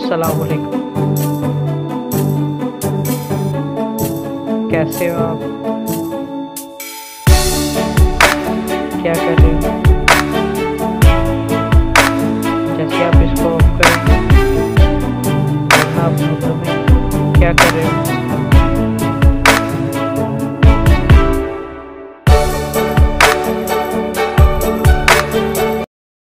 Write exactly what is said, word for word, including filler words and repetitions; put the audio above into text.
अस्सलाम वालेकुम। कैसे हो आप? क्या कर रहे हो? जैसे आप इसको ऑफ करें, आप में क्या कर रहे हो?